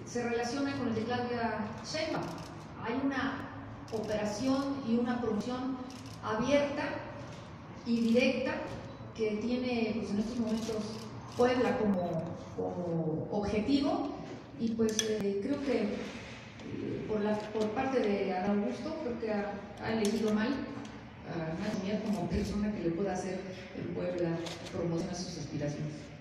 se relaciona con el de Claudia Sheinbaum. Hay una operación y una promoción abierta y directa que tiene pues, en estos momentos Puebla como objetivo, y pues creo que por parte de Adán Augusto creo que ha elegido mal a Nadia como persona que le pueda hacer en Puebla promoción a sus aspiraciones.